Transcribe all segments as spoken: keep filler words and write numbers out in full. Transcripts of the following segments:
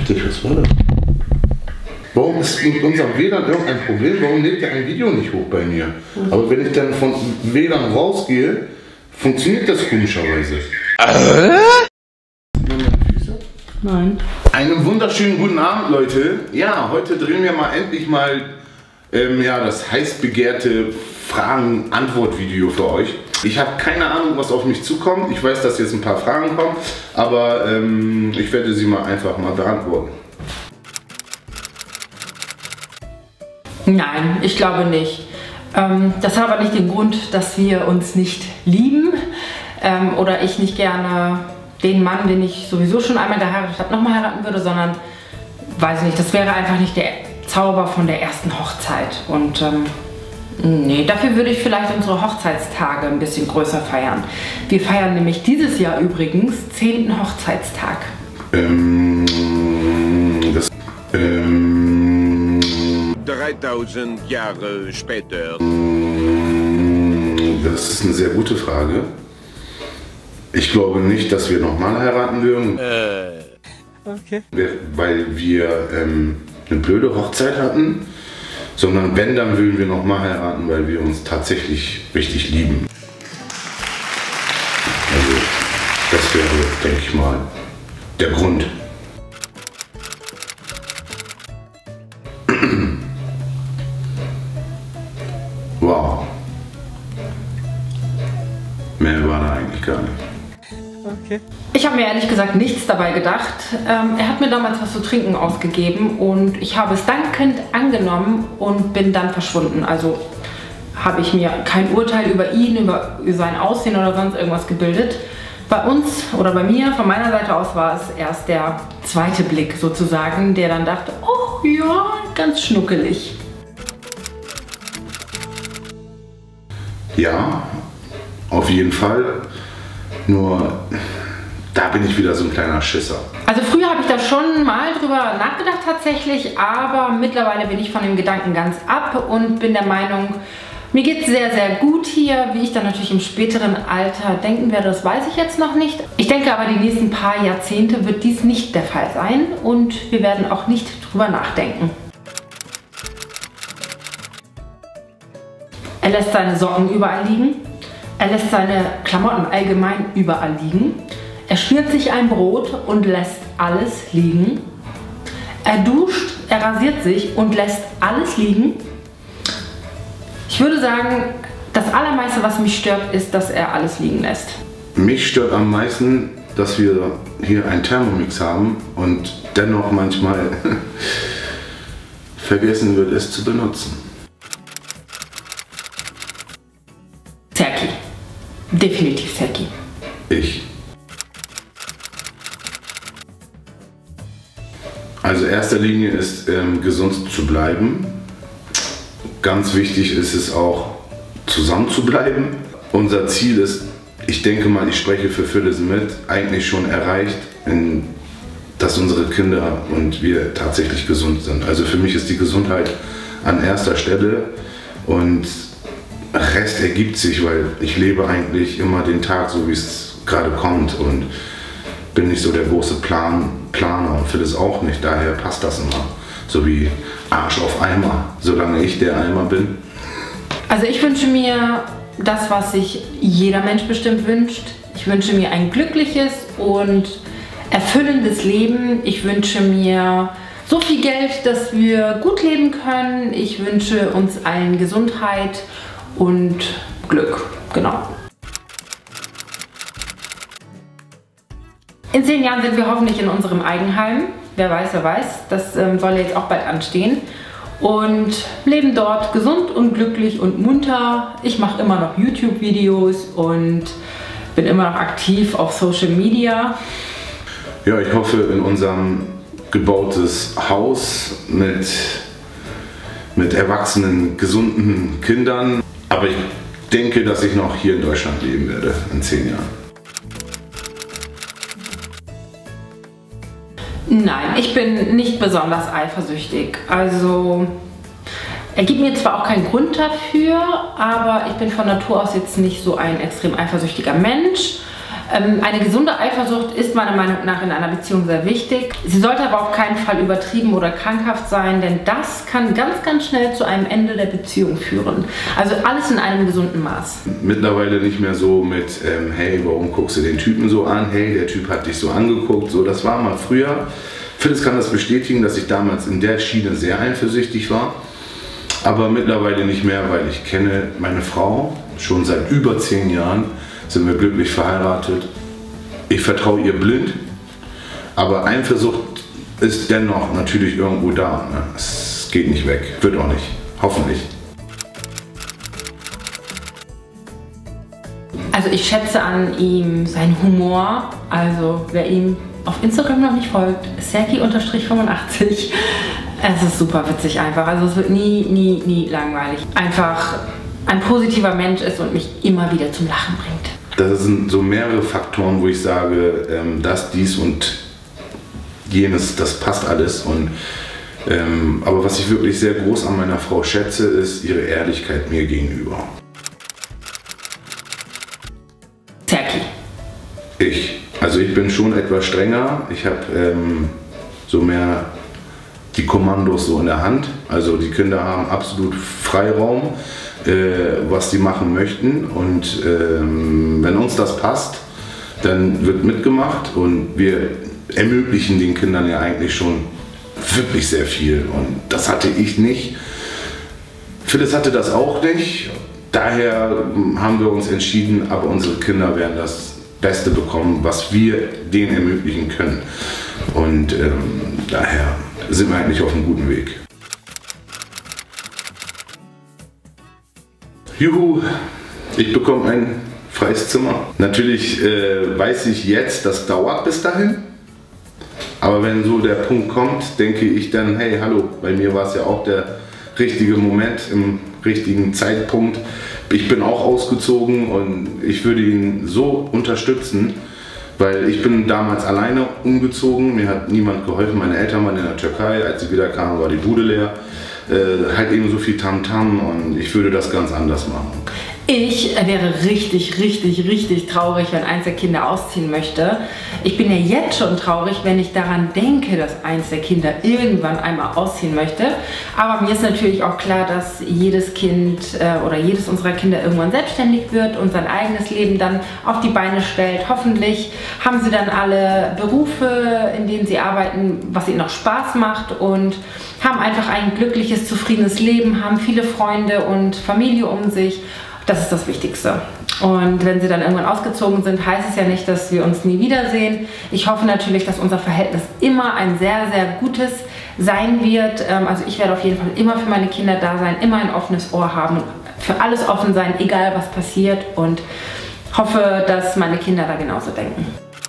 Heftig, was war das? Warum ist mit unserem W L A N irgendein Problem? Warum lädt der ein Video nicht hoch bei mir? Aber wenn ich dann von W L A N rausgehe, funktioniert das komischerweise. Äh? Nein. Einen wunderschönen guten Abend, Leute. Ja, heute drehen wir mal endlich mal ähm, ja, das heiß begehrte Fragen-Antwort-Video für euch. Ich habe keine Ahnung, was auf mich zukommt. Ich weiß, dass jetzt ein paar Fragen kommen, aber ähm, ich werde sie mal einfach mal beantworten. Nein, ich glaube nicht. Ähm, das hat aber nicht den Grund, dass wir uns nicht lieben ähm, oder ich nicht gerne den Mann, den ich sowieso schon einmal geheiratet habe, nochmal heiraten würde, sondern, weiß ich nicht, das wäre einfach nicht der Zauber von der ersten Hochzeit. Und ähm, nee, dafür würde ich vielleicht unsere Hochzeitstage ein bisschen größer feiern. Wir feiern nämlich dieses Jahr übrigens zehnten Hochzeitstag. Ähm, das, ähm, dreitausend Jahre später. Das ist eine sehr gute Frage. Ich glaube nicht, dass wir nochmal heiraten würden. Äh. Okay. Weil wir ähm, eine blöde Hochzeit hatten. Sondern wenn, dann würden wir nochmal heiraten, weil wir uns tatsächlich richtig lieben. Also, das wäre, denke ich mal, der Grund. Wow. Mehr war da eigentlich gar nicht. Okay. Ich habe mir ehrlich gesagt nichts dabei gedacht. Ähm, er hat mir damals was zu trinken ausgegeben und ich habe es dankend angenommen und bin dann verschwunden. Also habe ich mir kein Urteil über ihn, über sein Aussehen oder sonst irgendwas gebildet. Bei uns oder bei mir, von meiner Seite aus, war es erst der zweite Blick sozusagen, der dann dachte, oh ja, ganz schnuckelig. Ja, auf jeden Fall. Nur, da bin ich wieder so ein kleiner Schisser. Also früher habe ich da schon mal drüber nachgedacht tatsächlich, aber mittlerweile bin ich von dem Gedanken ganz ab und bin der Meinung, mir geht es sehr, sehr gut hier. Wie ich dann natürlich im späteren Alter denken werde, das weiß ich jetzt noch nicht. Ich denke aber, die nächsten paar Jahrzehnte wird dies nicht der Fall sein und wir werden auch nicht drüber nachdenken. Er lässt seine Socken überall liegen. Er lässt seine Klamotten allgemein überall liegen. Er schmiert sich ein Brot und lässt alles liegen. Er duscht, er rasiert sich und lässt alles liegen. Ich würde sagen, das Allermeiste, was mich stört, ist, dass er alles liegen lässt. Mich stört am meisten, dass wir hier einen Thermomix haben und dennoch manchmal vergessen wird, es zu benutzen. Serki. Definitiv Serki. Ich. Also erster Linie ist ähm, gesund zu bleiben. Ganz wichtig ist es auch, zusammen zu bleiben. Unser Ziel ist, ich denke mal, ich spreche für Phyllis mit, eigentlich schon erreicht, in, dass unsere Kinder und wir tatsächlich gesund sind. Also für mich ist die Gesundheit an erster Stelle und Rest ergibt sich, weil ich lebe eigentlich immer den Tag so, wie es gerade kommt und bin nicht so der große Plan, Planer und Phyllis auch nicht, daher passt das immer. So wie Arsch auf Eimer, solange ich der Eimer bin. Also ich wünsche mir das, was sich jeder Mensch bestimmt wünscht. Ich wünsche mir ein glückliches und erfüllendes Leben. Ich wünsche mir so viel Geld, dass wir gut leben können. Ich wünsche uns allen Gesundheit und Glück, genau. In zehn Jahren sind wir hoffentlich in unserem Eigenheim. Wer weiß, wer weiß. Das ähm, soll jetzt auch bald anstehen. Und leben dort gesund und glücklich und munter. Ich mache immer noch YouTube-Videos und bin immer noch aktiv auf Social Media. Ja, ich hoffe, in unserem gebautes Haus mit, mit erwachsenen, gesunden Kindern. Aber ich denke, dass ich noch hier in Deutschland leben werde in zehn Jahren. Nein, ich bin nicht besonders eifersüchtig. Also, er gibt mir zwar auch keinen Grund dafür, aber ich bin von Natur aus jetzt nicht so ein extrem eifersüchtiger Mensch. Ähm, eine gesunde Eifersucht ist meiner Meinung nach in einer Beziehung sehr wichtig. Sie sollte aber auf keinen Fall übertrieben oder krankhaft sein, denn das kann ganz, ganz schnell zu einem Ende der Beziehung führen. Also alles in einem gesunden Maß. Mittlerweile nicht mehr so mit, ähm, hey, warum guckst du den Typen so an? Hey, der Typ hat dich so angeguckt. So, das war mal früher. Phyllis kann das bestätigen, dass ich damals in der Schiene sehr eifersüchtig war. Aber mittlerweile nicht mehr, weil ich kenne meine Frau schon seit über zehn Jahren. Sind wir glücklich verheiratet. Ich vertraue ihr blind, aber Eifersucht ist dennoch natürlich irgendwo da. Ne? Es geht nicht weg, wird auch nicht, hoffentlich. Also ich schätze an ihm seinen Humor, also wer ihm auf Instagram noch nicht folgt, Serki fünfundachtzig. Es ist super witzig einfach, also es wird nie, nie, nie langweilig. Einfach ein positiver Mensch ist und mich immer wieder zum Lachen bringt. Das sind so mehrere Faktoren, wo ich sage, ähm, das, dies und jenes, das passt alles. Und, ähm, aber was ich wirklich sehr groß an meiner Frau schätze, ist ihre Ehrlichkeit mir gegenüber. Serki. Ich. Also ich bin schon etwas strenger. Ich habe ähm, so mehr die Kommandos so in der Hand. Also die Kinder haben absolut Freiraum, äh, was sie machen möchten. Und ähm, wenn uns das passt, dann wird mitgemacht. Und wir ermöglichen den Kindern ja eigentlich schon wirklich sehr viel. Und das hatte ich nicht. Phyllis hatte das auch nicht. Daher haben wir uns entschieden, aber unsere Kinder werden das Beste bekommen, was wir denen ermöglichen können. Und ähm, daher sind wir eigentlich auf einem guten Weg. Juhu, ich bekomme ein freies Zimmer. Natürlich äh, weiß ich jetzt, das dauert bis dahin. Aber wenn so der Punkt kommt, denke ich dann, hey, hallo, bei mir war es ja auch der richtige Moment im richtigen Zeitpunkt. Ich bin auch ausgezogen und ich würde ihn so unterstützen, weil ich bin damals alleine umgezogen, mir hat niemand geholfen, meine Eltern waren in der Türkei, als sie wieder kamen, war die Bude leer, äh, halt eben so viel Tamtam und ich würde das ganz anders machen. Ich wäre richtig, richtig, richtig traurig, wenn eins der Kinder ausziehen möchte. Ich bin ja jetzt schon traurig, wenn ich daran denke, dass eins der Kinder irgendwann einmal ausziehen möchte. Aber mir ist natürlich auch klar, dass jedes Kind äh, oder jedes unserer Kinder irgendwann selbstständig wird und sein eigenes Leben dann auf die Beine stellt. Hoffentlich haben sie dann alle Berufe, in denen sie arbeiten, was ihnen noch Spaß macht und haben einfach ein glückliches, zufriedenes Leben, haben viele Freunde und Familie um sich. Das ist das Wichtigste. Und wenn sie dann irgendwann ausgezogen sind, heißt es ja nicht, dass wir uns nie wiedersehen. Ich hoffe natürlich, dass unser Verhältnis immer ein sehr, sehr gutes sein wird. Also ich werde auf jeden Fall immer für meine Kinder da sein, immer ein offenes Ohr haben, für alles offen sein, egal was passiert. Und hoffe, dass meine Kinder da genauso denken.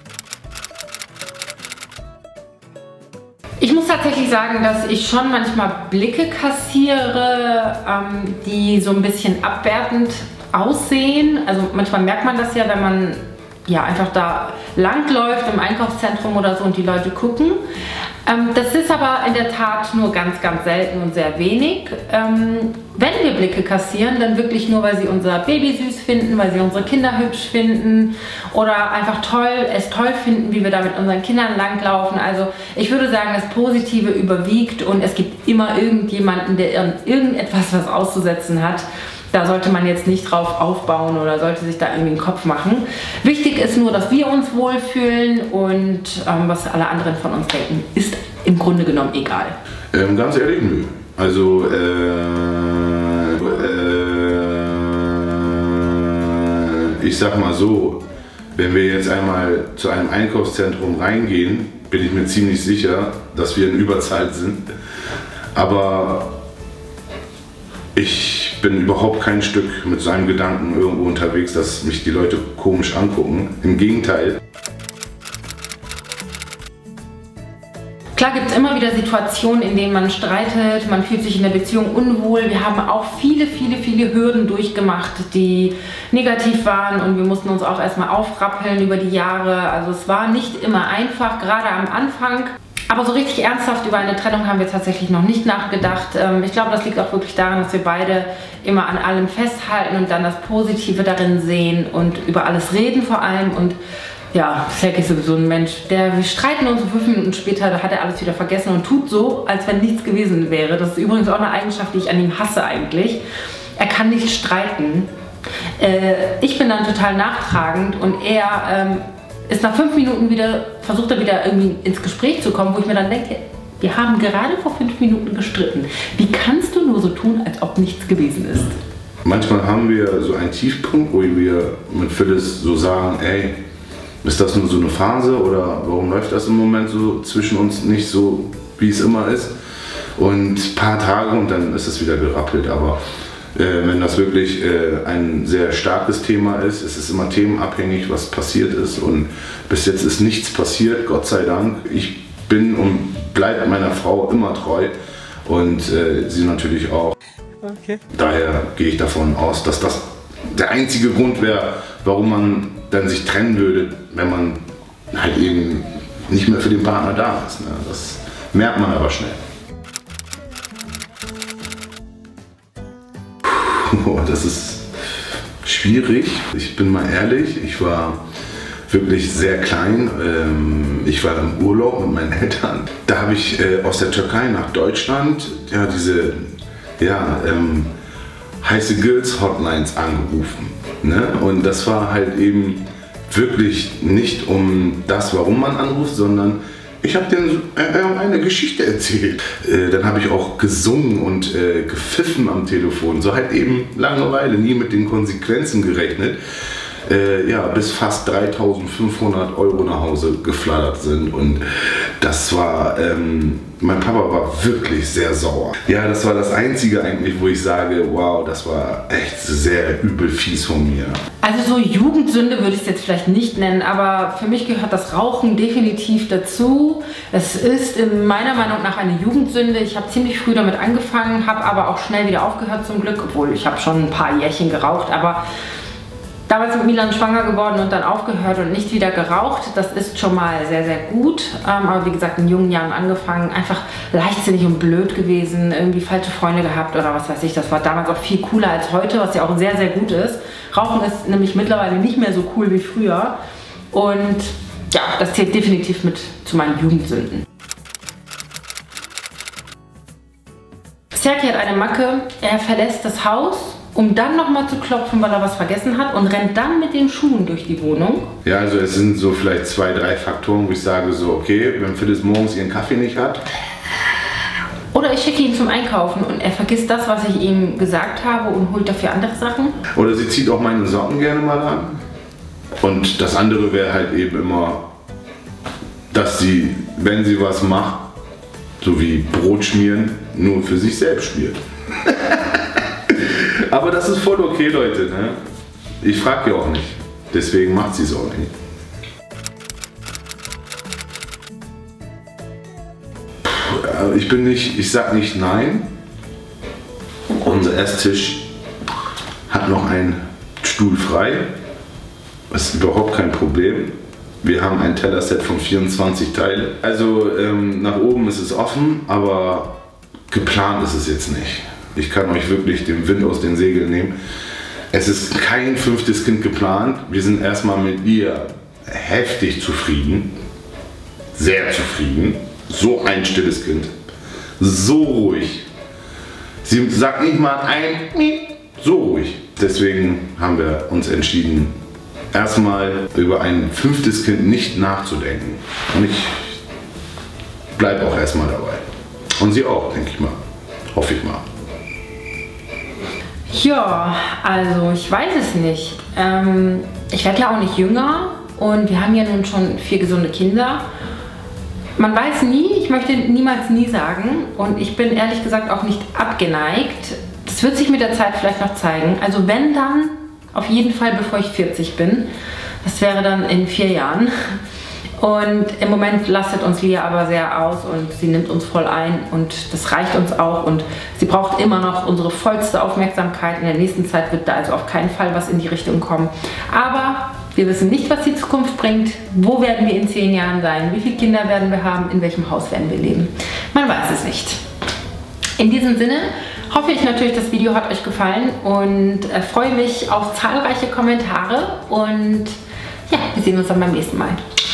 Ich muss tatsächlich sagen, dass ich schon manchmal Blicke kassiere, ähm, die so ein bisschen abwertend aussehen. Also manchmal merkt man das ja, wenn man ja einfach da langläuft im Einkaufszentrum oder so und die Leute gucken. Ähm, das ist aber in der Tat nur ganz, ganz selten und sehr wenig. Ähm, wenn wir Blicke kassieren, dann wirklich nur, weil sie unser Baby süß finden, weil sie unsere Kinder hübsch finden oder einfach toll, es toll finden, wie wir da mit unseren Kindern langlaufen. Also ich würde sagen, das Positive überwiegt und es gibt immer irgendjemanden, der irgendetwas was auszusetzen hat. Da sollte man jetzt nicht drauf aufbauen oder sollte sich da irgendwie einen Kopf machen. Wichtig ist nur, dass wir uns wohlfühlen und ähm, was alle anderen von uns denken, ist im Grunde genommen egal. Ähm, ganz ehrlich, nö. Also, äh, äh, ich sag mal so, wenn wir jetzt einmal zu einem Einkaufszentrum reingehen, bin ich mir ziemlich sicher, dass wir in Überzahl sind. Aber ich bin überhaupt kein Stück mit so einem Gedanken irgendwo unterwegs, dass mich die Leute komisch angucken. Im Gegenteil. Klar gibt es immer wieder Situationen, in denen man streitet, man fühlt sich in der Beziehung unwohl. Wir haben auch viele, viele, viele Hürden durchgemacht, die negativ waren und wir mussten uns auch erstmal aufrappeln über die Jahre. Also es war nicht immer einfach, gerade am Anfang. Aber so richtig ernsthaft über eine Trennung haben wir tatsächlich noch nicht nachgedacht. Ich glaube, das liegt auch wirklich daran, dass wir beide immer an allem festhalten und dann das Positive darin sehen und über alles reden vor allem. Und ja, Sergej ist sowieso ein Mensch, der, wir streiten uns und fünf Minuten später, da hat er alles wieder vergessen und tut so, als wenn nichts gewesen wäre. Das ist übrigens auch eine Eigenschaft, die ich an ihm hasse eigentlich. Er kann nicht streiten. Äh, ich bin dann total nachtragend und er ähm, ist nach fünf Minuten wieder, versucht er wieder irgendwie ins Gespräch zu kommen, wo ich mir dann denke, wir haben gerade vor fünf Minuten gestritten. Wie kannst du nur so tun, als ob nichts gewesen ist? Manchmal haben wir so einen Tiefpunkt, wo wir mit Phyllis so sagen, ey, ist das nur so eine Phase oder warum läuft das im Moment so zwischen uns nicht so, wie es immer ist? Und ein paar Tage und dann ist es wieder gerappelt. Aber äh, wenn das wirklich äh, ein sehr starkes Thema ist, es ist immer themenabhängig, was passiert ist. Und bis jetzt ist nichts passiert, Gott sei Dank. Ich bin und bleibe meiner Frau immer treu und äh, sie natürlich auch. Okay. Daher gehe ich davon aus, dass das der einzige Grund wäre, warum man dann sich trennen würde, wenn man halt eben nicht mehr für den Partner da ist. Ne? Das merkt man aber schnell. Puh, das ist schwierig. Ich bin mal ehrlich, ich war wirklich sehr klein. Ich war im Urlaub mit meinen Eltern. Da habe ich aus der Türkei nach Deutschland ja, diese ja, ähm, heiße Girls Hotlines angerufen. Ne? Und das war halt eben wirklich nicht um das, warum man anruft, sondern ich habe denen äh, eine Geschichte erzählt. Äh, dann habe ich auch gesungen und äh, gepfiffen am Telefon. So halt eben Langeweile, nie mit den Konsequenzen gerechnet. Äh, ja, bis fast dreitausendfünfhundert Euro nach Hause geflattert sind und das war, ähm, mein Papa war wirklich sehr sauer. Ja, das war das Einzige eigentlich, wo ich sage, wow, das war echt sehr übel fies von mir. Also so Jugendsünde würde ich es jetzt vielleicht nicht nennen, aber für mich gehört das Rauchen definitiv dazu. Es ist in meiner Meinung nach eine Jugendsünde. Ich habe ziemlich früh damit angefangen, habe aber auch schnell wieder aufgehört zum Glück, obwohl ich habe schon ein paar Jährchen geraucht, aber damals mit Milan schwanger geworden und dann aufgehört und nicht wieder geraucht. Das ist schon mal sehr, sehr gut. Ähm, aber wie gesagt, in jungen Jahren angefangen. Einfach leichtsinnig und blöd gewesen. Irgendwie falsche Freunde gehabt oder was weiß ich. Das war damals auch viel cooler als heute, was ja auch sehr, sehr gut ist. Rauchen ist nämlich mittlerweile nicht mehr so cool wie früher. Und ja, das zählt definitiv mit zu meinen Jugendsünden. Sergej hat eine Macke. Er verlässt das Haus, um dann nochmal zu klopfen, weil er was vergessen hat und rennt dann mit den Schuhen durch die Wohnung. Ja, also es sind so vielleicht zwei, drei Faktoren, wo ich sage so, okay, wenn Phyllis morgens ihren Kaffee nicht hat. Oder ich schicke ihn zum Einkaufen und er vergisst das, was ich ihm gesagt habe und holt dafür andere Sachen. Oder sie zieht auch meine Socken gerne mal an. Und das andere wäre halt eben immer, dass sie, wenn sie was macht, so wie Brot schmieren, nur für sich selbst schmiert. Aber das ist voll okay, Leute. Ne? Ich frage ja auch nicht. Deswegen macht sie es auch nicht. Puh, ich bin nicht, ich sag nicht nein. Unser Esstisch hat noch einen Stuhl frei. Das ist überhaupt kein Problem. Wir haben ein Tellerset von vierundzwanzig Teile. Also ähm, nach oben ist es offen, aber geplant ist es jetzt nicht. Ich kann euch wirklich den Wind aus den Segeln nehmen. Es ist kein fünftes Kind geplant. Wir sind erstmal mit ihr heftig zufrieden. Sehr zufrieden. So ein stilles Kind. So ruhig. Sie sagt nicht mal ein Miep. So ruhig. Deswegen haben wir uns entschieden, erstmal über ein fünftes Kind nicht nachzudenken. Und ich bleibe auch erstmal dabei. Und sie auch, denke ich mal. Hoffe ich mal. Ja, also ich weiß es nicht. Ähm, ich werde ja auch nicht jünger und wir haben ja nun schon vier gesunde Kinder. Man weiß nie, ich möchte niemals nie sagen und ich bin ehrlich gesagt auch nicht abgeneigt. Das wird sich mit der Zeit vielleicht noch zeigen. Also wenn dann, auf jeden Fall bevor ich vierzig bin. Das wäre dann in vier Jahren. Und im Moment lastet uns Lia aber sehr aus und sie nimmt uns voll ein und das reicht uns auch und sie braucht immer noch unsere vollste Aufmerksamkeit. In der nächsten Zeit wird da also auf keinen Fall was in die Richtung kommen. Aber wir wissen nicht, was die Zukunft bringt. Wo werden wir in zehn Jahren sein? Wie viele Kinder werden wir haben? In welchem Haus werden wir leben? Man weiß es nicht. In diesem Sinne hoffe ich natürlich, das Video hat euch gefallen und äh, freue mich auf zahlreiche Kommentare und ja, wir sehen uns dann beim nächsten Mal.